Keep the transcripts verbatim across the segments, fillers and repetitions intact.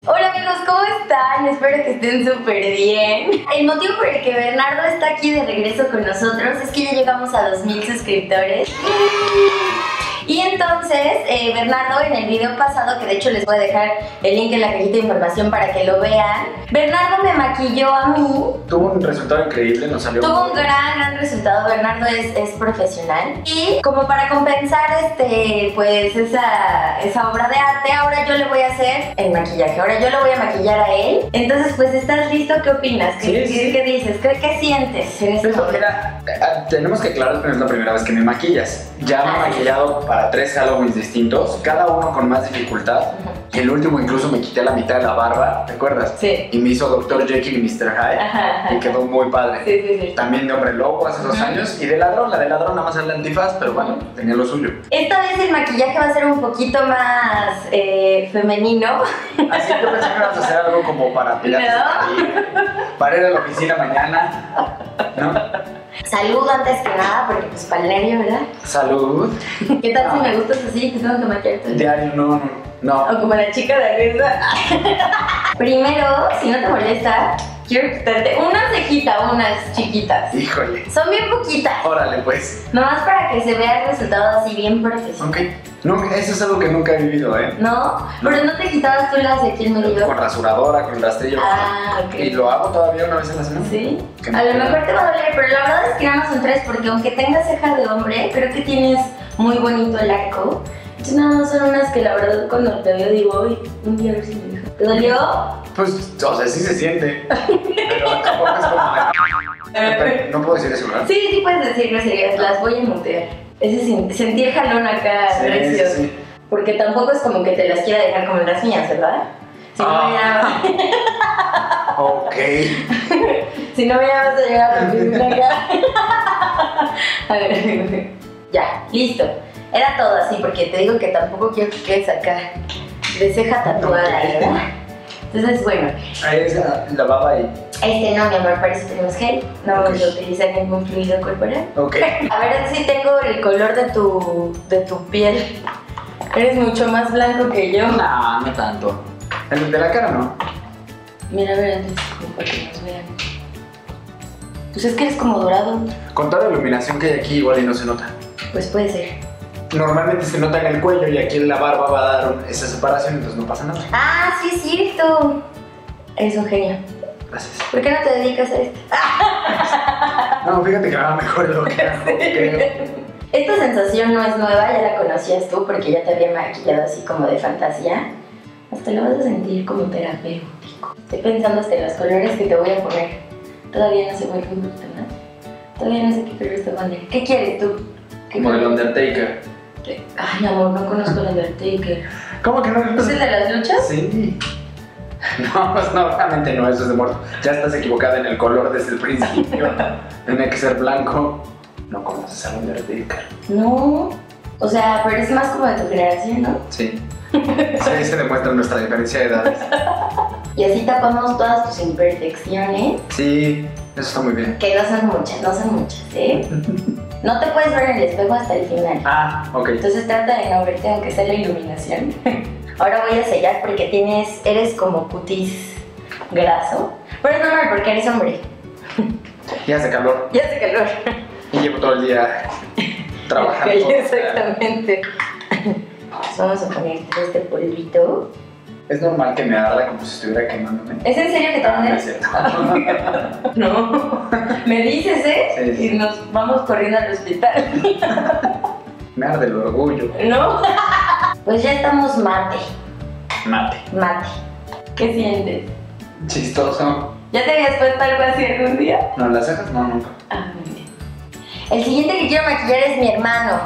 Hola amigos, ¿cómo están? Espero que estén súper bien. El motivo por el que Bernardo está aquí de regreso con nosotros es que ya llegamos a dos mil suscriptores. Y entonces, eh, Bernardo, en el video pasado, que de hecho les voy a dejar el link en la cajita de información para que lo vean, Bernardo me maquilló a mí. Tuvo un resultado increíble, nos salió. Tuvo un gran, gran resultado. Bernardo es, es profesional. Y como para compensar este, pues esa, esa obra de arte, ahora yo le voy a hacer el maquillaje. Ahora yo lo voy a maquillar a él. Entonces, pues, ¿estás listo? ¿Qué opinas? ¿Qué, Sí, ¿qué, sí. ¿qué dices? ¿Qué, qué sientes en este Pues, momento? mira, eh, tenemos que aclarar que no es la primera vez que me maquillas. Ya me he Ah, sí. maquillado para tres Halloweens distintos, cada uno con más dificultad. Ujú. El último incluso me quité la mitad de la barba, ¿te acuerdas? Sí. Y me hizo doctor Jekyll y mister Hyde. Ajá, ajá. Y quedó muy padre. Sí, sí, sí. También de hombre lobo hace dos Ujú. años. Y de ladrón, la de ladrón nada más era el antifaz, pero bueno, tenía lo suyo. Esta vez el maquillaje va a ser un poquito más eh, femenino. Así que pensé que ibas a hacer algo como para pilates de No. Caribe, para ir a la oficina mañana, ¿no? Salud antes que nada, porque pues para el nervio, ¿verdad? Salud. ¿Qué tal si Ah. me gustas así? Que tengo que maquillarte. Diario, no, no, no. O como la chica de Agresa. Primero, si no te molesta, quiero quitarte una cejita, unas chiquitas. Híjole. Son bien poquitas. Órale, pues. Nomás para que se vea el resultado así bien profesional. Ok. No, eso es algo que nunca he vivido, ¿eh? ¿No? Pero no te quitabas tú las de aquí en medio. Con rasuradora, con rastrillo. Ah, ok. Y lo hago todavía una vez a la semana. ¿Sí? Que A lo me- mejor te va a doler, pero la verdad es que nada más son tres, porque aunque tengas ceja de hombre, creo que tienes muy bonito el arco. Entonces nada más son unas que la verdad cuando te veo digo, uy, un día a ver si me deja. ¿Te dolió? Pues, o sea, sí se siente. Pero tampoco es como de... No puedo decir eso, ¿verdad? Sí, sí puedes decir groserías, las voy a mutear. Ese sen- sentir jalón acá, Sí, recio. sí, sí. Porque tampoco es como que te las quiera dejar como en las mías, ¿verdad? Si no, Ah. ya... Ok. Si no, ya vas a llegar a la oficina acá. A ver, ya, listo. Era todo así, porque te digo que tampoco quiero que quedes acá de ceja tatuada, ¿verdad? Entonces, bueno, Ahí es la, la baba y... este no, mi amor, para eso tenemos gel. No vamos a utilizar ningún fluido corporal. Ok. A ver si tengo el color de tu, de tu piel. Eres mucho más blanco que yo. No, no tanto. El de la cara no. Mira, a ver, antes, como para que nos vean. Pues es que eres como dorado. Con toda la iluminación que hay aquí, igual y no se nota. Pues puede ser. Normalmente se nota en el cuello y aquí en la barba va a dar un- esa separación, entonces no pasa nada. Ah, sí es cierto. Eres un genio. Gracias. ¿Por qué no te dedicas a esto? No, fíjate que me va mejor lo que hago, creo. Esta sensación no es nueva, ya la conocías tú porque ya te había maquillado así como de fantasía. Hasta lo vas a sentir como terapéutico. Estoy pensando hasta en los colores que te voy a poner. Todavía no sé cuál me gusta más. Todavía no sé qué color te poner. ¿Qué quieres tú? ¿Qué Como el color? Undertaker. Ay, amor, no conozco el Undertaker. ¿Cómo que no? ¿Es el de las luchas? Sí. No, pues no, realmente no, eso es de muerto. Ya estás equivocada en el color desde el principio. Tiene que ser blanco. No conoces al Undertaker. No. O sea, pero es más como de tu generación, ¿no? Sí. Sí, ahí se demuestra nuestra diferencia de edades. Y así tapamos todas tus imperfecciones. Sí, eso está muy bien. Que no son muchas, no son muchas, ¿eh? No te puedes ver en el espejo hasta el final. Ah, ok. Entonces trata de no verte aunque sea la iluminación. Ahora voy a sellar porque tienes, eres como cutis graso. Pero es normal porque eres hombre. Ya hace calor Ya hace calor. y llevo todo el día trabajando. Exactamente. Pues vamos a ponerte este polvito. Es normal que me arda como si estuviera quemándome. ¿Es en serio que te Ah, no arde? es cierto. No. Me dices, ¿eh? Sí, sí. Y nos vamos corriendo al hospital. Me arde el orgullo. ¿No? Pues ya estamos mate. Mate. Mate. ¿Qué sientes? Chistoso. ¿Ya te habías puesto algo así algún día? ¿No las cejas? No, nunca. Ah, muy bien. El siguiente que quiero maquillar es mi hermano.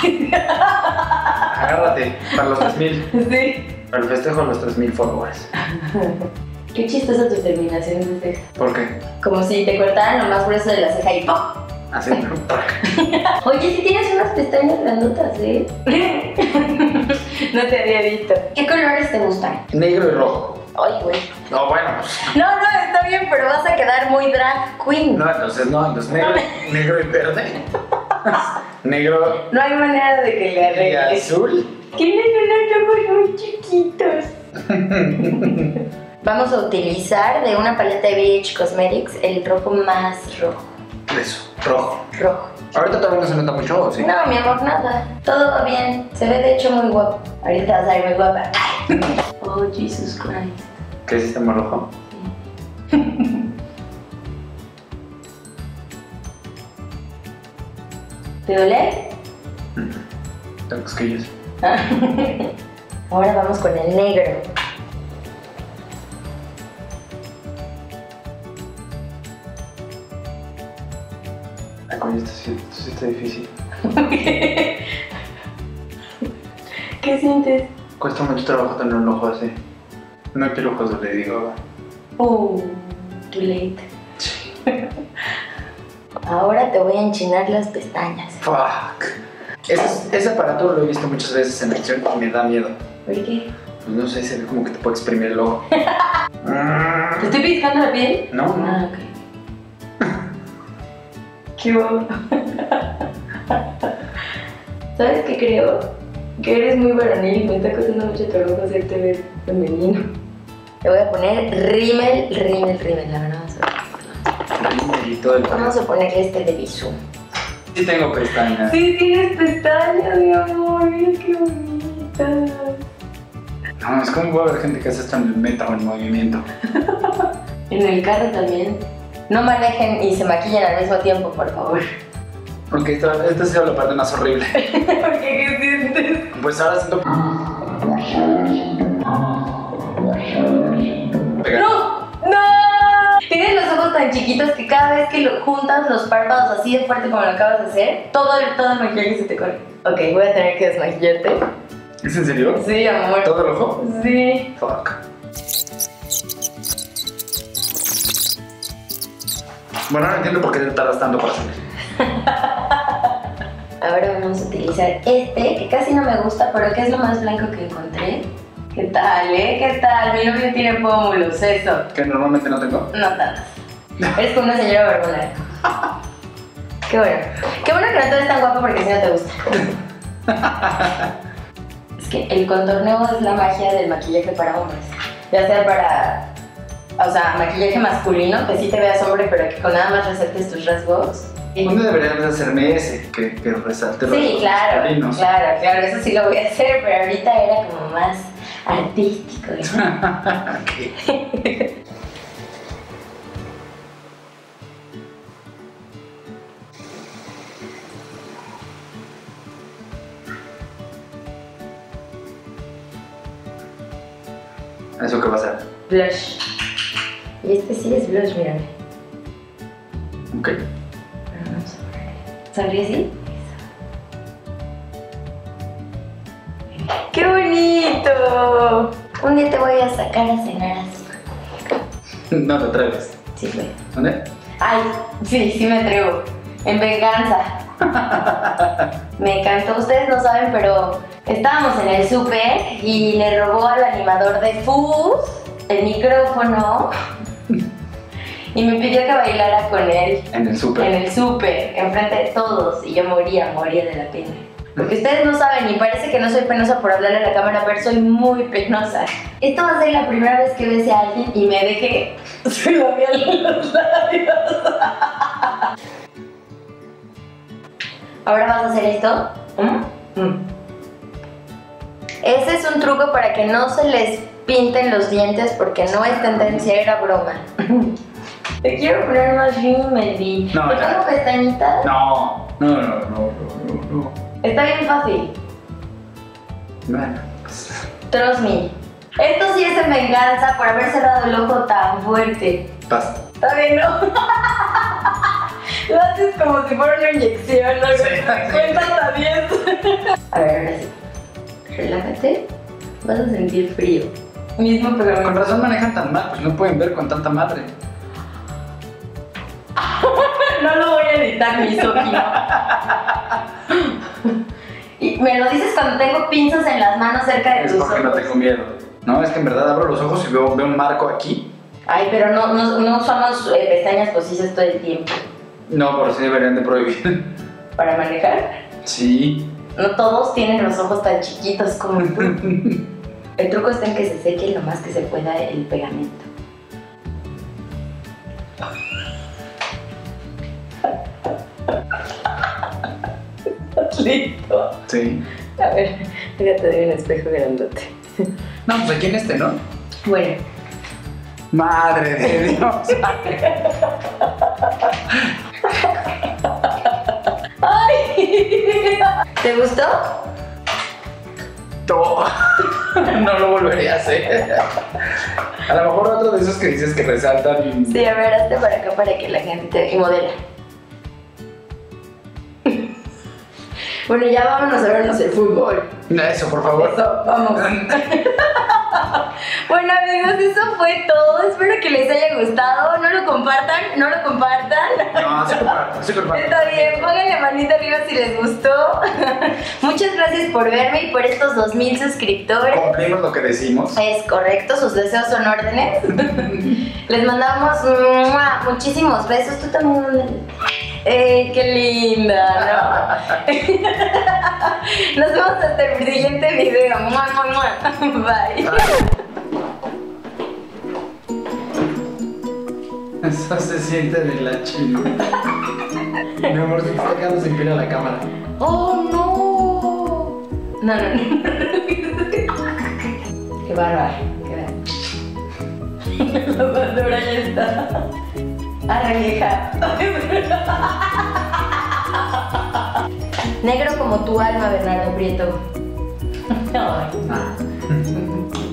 Agárrate para los tres mil. Sí. Para el festejo de los tres mil followers. Qué chistosa tu terminación de ceja. ¿Por qué? Como si te cortaran lo más grueso de la ceja y ¡pum! Así. Oye, si tienes unas pestañas grandotas, ¿eh? No te había visto. ¿Qué colores te gustan? Negro y rojo. Ay, güey. No, bueno, pues. No, no, está bien, pero vas a quedar muy drag queen. No, entonces no, entonces negro, negro y verde. Negro No hay manera de que le y arregles. azul. Tienes unos ojos muy chiquitos. Vamos a utilizar de una paleta de B H Cosmetics el rojo más rojo. Eso, rojo. Rojo. Ahorita todavía no se nota mucho, ¿o sí? No, mi amor, nada. Todo va bien. Se ve de hecho muy guapo. Ahorita vas a ver muy guapa. Oh, Jesus Christ. ¿Qué sistema rojo? ¿Te duele? Tengo cosquillas. Ahora vamos con el negro. Ay, coño, esto sí, esto sí está difícil. ¿Qué sientes? Cuesta mucho trabajo tener un ojo así. No quiero ojos de Lady Gaga. Oh, too late. Ahora te voy a enchinar las pestañas. Fuck. Ese, ese aparato lo he visto muchas veces en acción y me da miedo. ¿Por qué? Pues no sé, se ve como que te puede exprimir el ojo. ¿Te estoy pellizcando la piel? No, no. Ah, ok. Qué bobo. ¿Sabes qué creo? Que eres muy varonil y me está costando mucho trabajo hacerte ver femenino. Te voy a poner rímel, rímel, rímel. La verdad, vamos a ver. Rímel y todo el... Vamos a ponerle este de Bisú. Sí tengo pestañas. Sí, tienes pestañas, mi amor. Mira qué bonitas. No, es como puede haber gente que hace esto en el meta o en movimiento. En el carro también. No manejen y se maquillen al mismo tiempo, por favor. Porque esta, esta ha sido la parte más horrible. ¿Por qué? ¿Qué sientes? Pues ahora siento... Pega. ¡No! ¡No! Tienes los ojos tan chiquitos que cada vez que lo juntas los párpados así de fuerte como lo acabas de hacer, todo el, todo el maquillaje se te corre. Ok, voy a tener que desmaquillarte. ¿Es en serio? Sí, amor. ¿Todo el ojo? Sí. Fuck. Bueno, no entiendo por qué te tardas tanto para salir. Ahora vamos a utilizar este, que casi no me gusta, pero que es lo más blanco que encontré. ¿Qué tal, eh? ¿Qué tal? Mi novio tiene pómulos, eso. Que normalmente no tengo. No tantos. Eres como una señora barbona. Qué bueno. Qué bueno que no te ves tan guapo porque si no te gusta. Es que el contorneo es la magia del maquillaje para hombres. Ya sea para... O sea, maquillaje masculino, que sí te veas hombre, pero que con nada más resaltes tus rasgos. Uno debería de hacerme ese, que, que resalte los Sí, claro, masculinos. claro, claro, eso sí lo voy a hacer, pero ahorita era como más artístico, ¿no? Okay. ¿Eso qué va a ser? Blush. Y este sí es blush, mírame. Ok. Vamos a poner. ¿Sonríe así? Eso. ¡Qué bonito! Un día te voy a sacar a cenar así. No te atreves. Sí, güey. ¿Dónde? Ay, sí, sí me atrevo. En venganza. Me encantó, ustedes no saben, pero estábamos en el súper y le robó al animador de Fuzz el micrófono y me pidió que bailara con él. En el súper. En el súper, enfrente de todos, y yo moría, moría de la pena. Porque ustedes no saben, y parece que no soy penosa por hablarle a la cámara, pero soy muy penosa. Esto va a ser la primera vez que bese a alguien y me deje su labial en los labios. Ahora vas a hacer esto. ¿Mm? Mm. Ese es un truco para que no se les pinten los dientes porque no es tendencia, era broma. Te quiero poner más rímel y... No, ¿Te ya. pongo pestañitas? No, no, no, no, no, no, no. Está bien fácil. Bueno, pues... Trust me. Esto sí es en venganza por haber cerrado el ojo tan fuerte. Basta. Está bien, ¿no? Lo haces como si fuera una inyección, ¿no? Sí, Cuenta hasta diez. A ver, ahora sí. Relájate. Vas a sentir frío. Mismo Con programa. razón manejan tan mal, pues no pueden ver con tanta madre. No lo voy a editar, misógino. Y me lo dices cuando tengo pinzas en las manos cerca de Es tus porque no ojos. tengo miedo. No, es que en verdad abro los ojos y veo, veo un marco aquí. Ay, pero no, no, no usamos eh, pestañas postizas todo el tiempo. No, por si deberían de prohibir. ¿Para manejar? Sí. No todos tienen los ojos tan chiquitos como tú. El truco está en que se seque lo más que se pueda el pegamento. Listo. Sí. A ver, fíjate, doy un espejo grandote. No, pues aquí en este, ¿no? Bueno. Madre de Dios. ¡Ay! ¿Te gustó? Todo. No lo volvería a hacer. A lo mejor otro de esos que dices que resaltan. Sí, a ver, hazte para acá para que la gente te... y modela. Bueno, ya vámonos a vernos el fútbol. Eso, por favor. Eso, vamos. Bueno, amigos, eso fue todo. Espero que les haya gustado. No lo compartan, no lo compartan. No, se comparto, se comparto. Está bien, pónganle manita arriba si les gustó. Muchas gracias por verme y por estos dos mil suscriptores. Cumplimos lo que decimos. Es correcto, sus deseos son órdenes. Les mandamos ¡mua! Muchísimos besos. Tú también. ¡Eh, qué linda! ¿No? Nos vemos hasta el siguiente video. ¡Mua, mua, mua! Bye. Eso se siente de la chingada. Mi amor, se está quedando sin pila la cámara. ¡Oh, no! No, no, no. ¡Qué bárbaro! ¡Qué bárbaro! La basura ya está. ¡Ay, hija! Negro como tu alma, Bernardo Prieto. Ay. Ah.